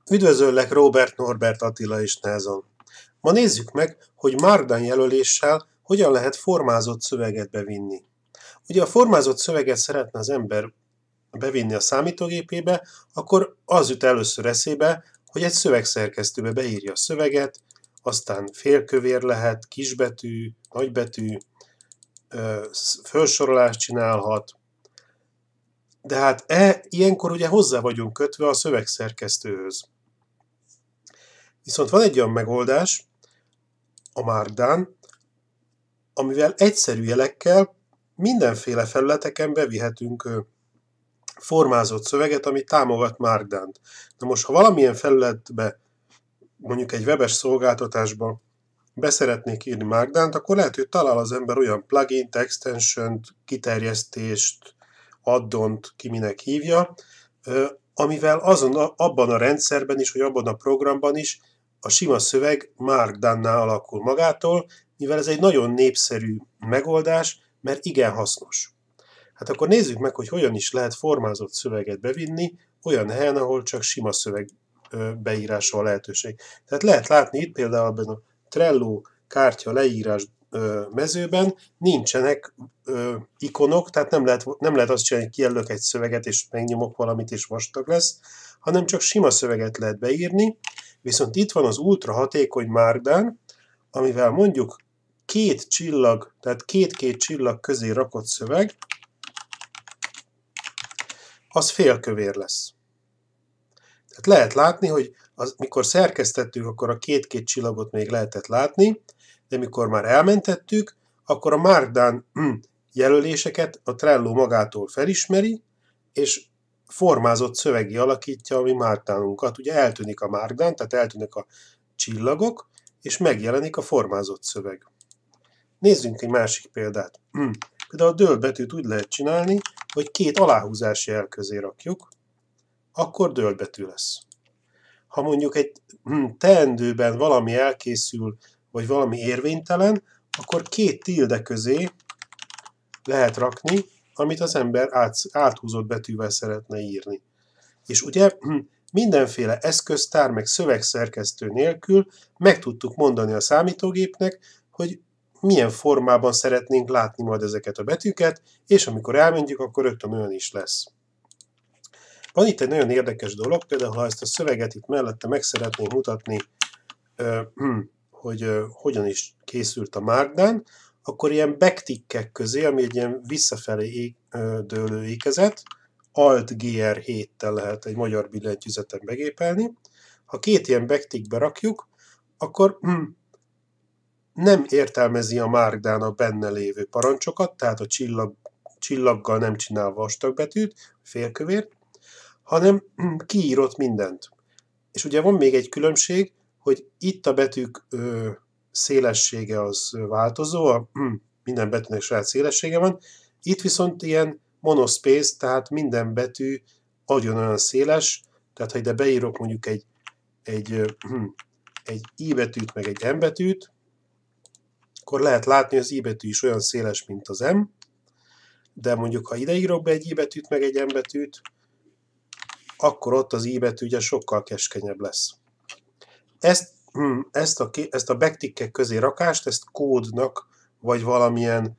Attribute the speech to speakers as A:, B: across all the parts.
A: Üdvözöllek, Róbert, Norbert, Attila és Názon. Ma nézzük meg, hogy Markdown jelöléssel hogyan lehet formázott szöveget bevinni. Ugye a formázott szöveget szeretne az ember bevinni a számítógépébe, akkor az jut először eszébe, hogy egy szövegszerkesztőbe beírja a szöveget, aztán félkövér lehet, kisbetű, nagybetű, felsorolást csinálhat, de hát ilyenkor ugye hozzá vagyunk kötve a szövegszerkesztőhöz. Viszont van egy olyan megoldás, a Markdown, amivel egyszerű jelekkel mindenféle felületeken bevihetünk formázott szöveget, ami támogat Markdown-t. Na most, ha valamilyen felületbe, mondjuk egy webes szolgáltatásba beszeretnék írni Markdown-t, akkor lehet, hogy talál az ember olyan plugin-t, extension-t, kiterjesztést, addont, ki minek hívja, amivel abban a rendszerben is, vagy abban a programban is a sima szöveg Markdown-nál alakul magától, mivel ez egy nagyon népszerű megoldás, mert igen hasznos. Hát akkor nézzük meg, hogy hogyan is lehet formázott szöveget bevinni olyan helyen, ahol csak sima szöveg beírása a lehetőség. Tehát lehet látni itt például ebben a Trello kártya leírás mezőben nincsenek ikonok, tehát nem lehet azt csinálni, hogy kijelölök egy szöveget, és megnyomok valamit, és vastag lesz, hanem csak sima szöveget lehet beírni, viszont itt van az ultra hatékony Markdown, amivel mondjuk két csillag, tehát két-két csillag közé rakott szöveg, az félkövér lesz. Tehát lehet látni, hogy mikor szerkesztettük, akkor a két-két csillagot még lehetett látni, de mikor már elmentettük, akkor a Markdown jelöléseket a Trello magától felismeri, és formázott szövegé alakítja a mi Markdownunkat. Ugye eltűnik a Markdown, tehát eltűnnek a csillagok, és megjelenik a formázott szöveg. Nézzünk egy másik példát. Például a dölt betűt úgy lehet csinálni, hogy két aláhúzási jel közé rakjuk, akkor dölt betű lesz. Ha mondjuk egy teendőben valami elkészül, vagy valami érvénytelen, akkor két tilde közé lehet rakni, amit az ember áthúzott betűvel szeretne írni. És ugye mindenféle eszköztár, meg szövegszerkesztő nélkül meg tudtuk mondani a számítógépnek, hogy milyen formában szeretnénk látni majd ezeket a betűket, és amikor elmondjuk, akkor rögtön olyan is lesz. Van itt egy nagyon érdekes dolog, például ha ezt a szöveget itt mellette meg szeretnénk mutatni, hogy hogyan is készült a Markdown, akkor ilyen backtickek közé, ami egy ilyen visszafelé dőlő ékezet, Alt-GR7-tel lehet egy magyar billentyűzeten begépelni. Ha két ilyen backtickbe rakjuk, akkor nem értelmezi a Markdown a benne lévő parancsokat, tehát a csillaggal nem csinál vastagbetűt, félkövért, hanem kiírott mindent. És ugye van még egy különbség, hogy itt a betűk szélessége az változó, minden betűnek saját szélessége van, itt viszont ilyen monospace, tehát minden betű olyan széles, tehát ha ide beírok mondjuk egy I betűt, meg egy M betűt, akkor lehet látni, hogy az I betű is olyan széles, mint az M, de mondjuk ha ide írok be egy I betűt, meg egy M betűt, akkor ott az I betű ugye sokkal keskenyebb lesz. Ezt a backtickek közé rakást, ezt kódnak, vagy valamilyen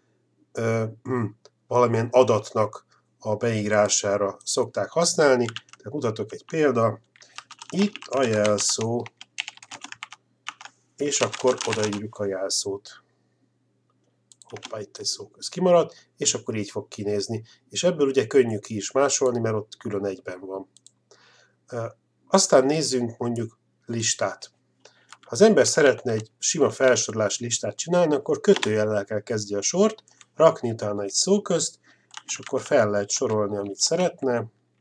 A: adatnak a beírására szokták használni. Tehát mutatok egy példa. Itt a jelszó, és akkor odaírjuk a jelszót. Hoppá, itt egy szóköz kimaradt, és akkor így fog kinézni. És ebből ugye könnyű ki is másolni, mert ott külön egyben van. Aztán nézzünk mondjuk listát. Ha az ember szeretne egy sima felsorolás listát csinálni, akkor kötőjellel kell kezdje a sort, rakni utána egy szóközt, és akkor fel lehet sorolni, amit szeretne.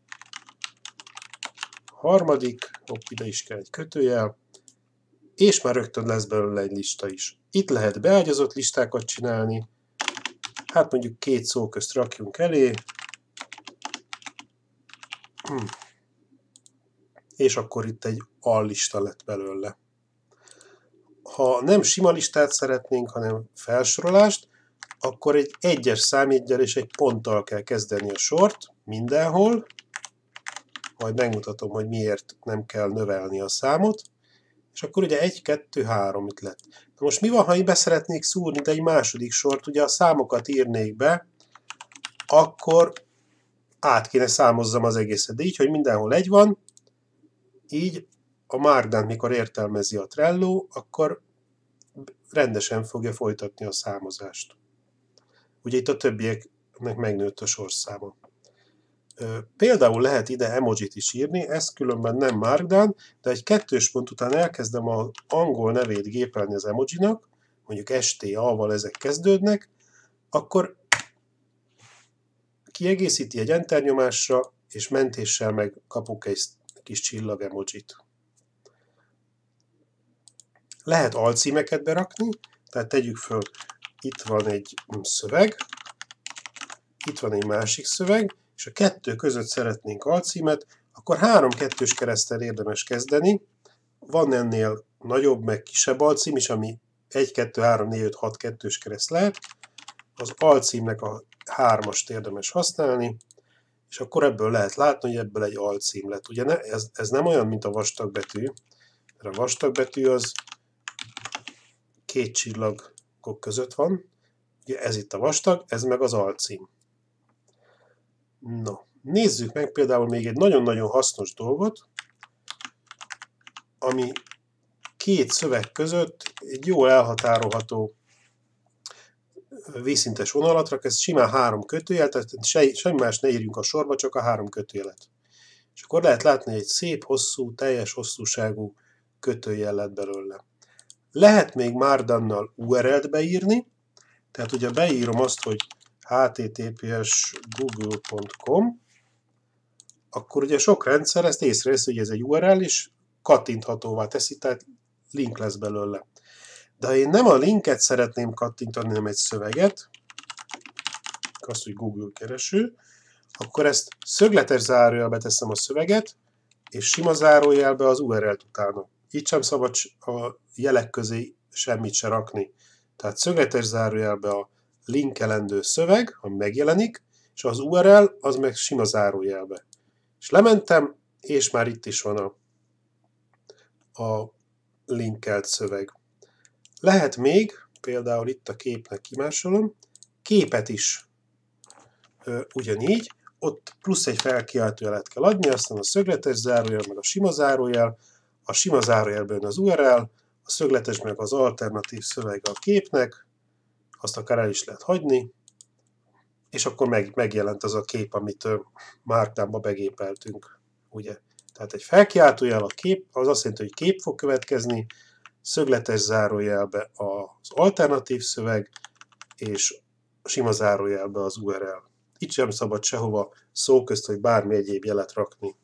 A: A harmadik, ide is kell egy kötőjel, és már rögtön lesz belőle egy lista is. Itt lehet beágyazott listákat csinálni, hát mondjuk két szóközt rakjunk elé, és akkor itt egy allista lett belőle. Ha nem sima listát szeretnénk, hanem felsorolást, akkor egy egyes számjeggyel és egy ponttal kell kezdeni a sort mindenhol, majd megmutatom, hogy miért nem kell növelni a számot, és akkor ugye 1, 2, 3 itt lett. Na most mi van, ha én beszeretnék szúrni egy második sort, ugye a számokat írnék be, akkor át kéne számozzam az egészet. De így, hogy mindenhol 1 van, így a Markdown, mikor értelmezi a Trello, akkor rendesen fogja folytatni a számozást. Ugye itt a többieknek megnőtt a sorszáma. Például lehet ide emojit is írni, ez különben nem Markdown, de egy kettős pont után elkezdem az angol nevét gépelni az emojinak, mondjuk STA-val ezek kezdődnek, akkor kiegészíti egy enter nyomásra, és mentéssel meg kapunk egy kis csillag emojit. Lehet alcímeket berakni, tehát tegyük föl, itt van egy szöveg, itt van egy másik szöveg, és a kettő között szeretnénk alcímet, akkor 3 kettős kereszttel érdemes kezdeni. Van ennél nagyobb, meg kisebb alcím is, ami 1, 2, 3, 4, 5, 6 kettős kereszt lehet. Az alcímnek a 3-ast érdemes használni, és akkor ebből lehet látni, hogy ebből egy alcím lett. Ugye ez nem olyan, mint a vastagbetű, mert a vastagbetű az 2 csillagok között van. Ugye ez itt a vastag, ez meg az alcím. No, nézzük meg például még egy nagyon-nagyon hasznos dolgot, ami 2 szöveg között egy jól elhatárolható vízszintes vonalat rak, ez simán 3 kötőjel, tehát semmi más ne írjunk a sorba, csak a 3 kötőjelet. És akkor lehet látni, egy szép, hosszú, teljes hosszúságú kötőjel lett belőle. Lehet még Markdownnal URL-t beírni, tehát ugye beírom azt, hogy https://google.com, akkor ugye sok rendszer ezt észreveszi, hogy ez egy URL, és kattinthatóvá teszi, tehát link lesz belőle. De ha én nem a linket szeretném kattintani, hanem egy szöveget, azt, hogy Google kereső, akkor ezt szögletes zárójelbe teszem a szöveget, és sima zárójelbe az URL-t utána. Így sem szabad a jelek közé semmit se rakni. Tehát szögletes zárójelbe a linkelendő szöveg, ami megjelenik, és az URL az meg sima zárójelbe. És lementem, és már itt is van a linkelt szöveg. Lehet még, például itt a képnek kimásolom, képet is ugyanígy, ott plusz egy felkiáltójelet kell adni, aztán a szögletes zárójel, meg a sima zárójelben az URL, a szögletes meg az alternatív szöveg a képnek, azt akár el is lehet hagyni, és akkor megjelent az a kép, amit Markdownba begépeltünk, ugye. Tehát egy felkiáltójel a kép, az azt jelenti, hogy kép fog következni, szögletes zárójelbe az alternatív szöveg, és sima zárójelbe az URL. Itt sem szabad sehova szó közt, vagy bármi egyéb jelet rakni.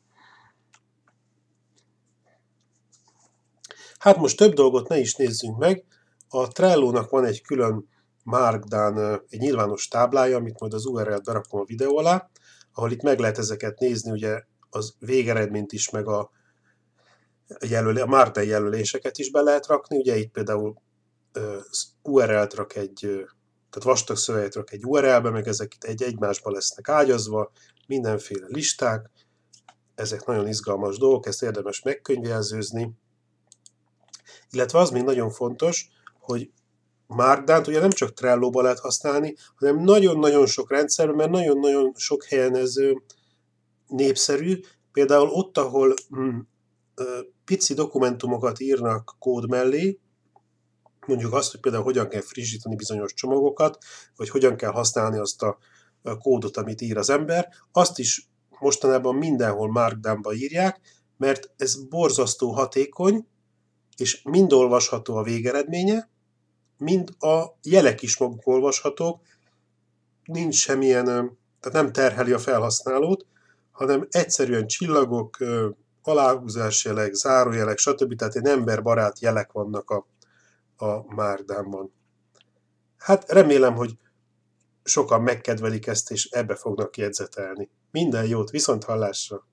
A: Hát most több dolgot ne is nézzünk meg. A Trello-nak van egy külön Markdown, egy nyilvános táblája, amit majd az URL-t berakom a videó alá, ahol itt meg lehet ezeket nézni, ugye az végeredményt is, meg a Markdown jelöléseket is be lehet rakni. Ugye itt például URL-t rak tehát vastag szöveget rak egy URL-be, meg ezek itt egymásba lesznek ágyazva, mindenféle listák, ezek nagyon izgalmas dolgok, ezt érdemes megkönyvjelzőzni. Illetve az még nagyon fontos, hogy Markdownt ugye nem csak Trello-ba lehet használni, hanem nagyon-nagyon sok rendszerben, mert nagyon-nagyon sok helyen ez népszerű. Például ott, ahol pici dokumentumokat írnak kód mellé, mondjuk azt, hogy például hogyan kell frissíteni bizonyos csomagokat, vagy hogyan kell használni azt a kódot, amit ír az ember, azt is mostanában mindenhol Markdownba írják, mert ez borzasztó hatékony, és mind olvasható a végeredménye, mind a jelek is maguk olvashatók, nincs semmilyen, tehát nem terheli a felhasználót, hanem egyszerűen csillagok, aláhúzásjelek, zárójelek, stb. Tehát egy emberbarát jelek vannak a Markdownban. Hát remélem, hogy sokan megkedvelik ezt, és ebbe fognak jegyzetelni. Minden jót, viszonthallásra!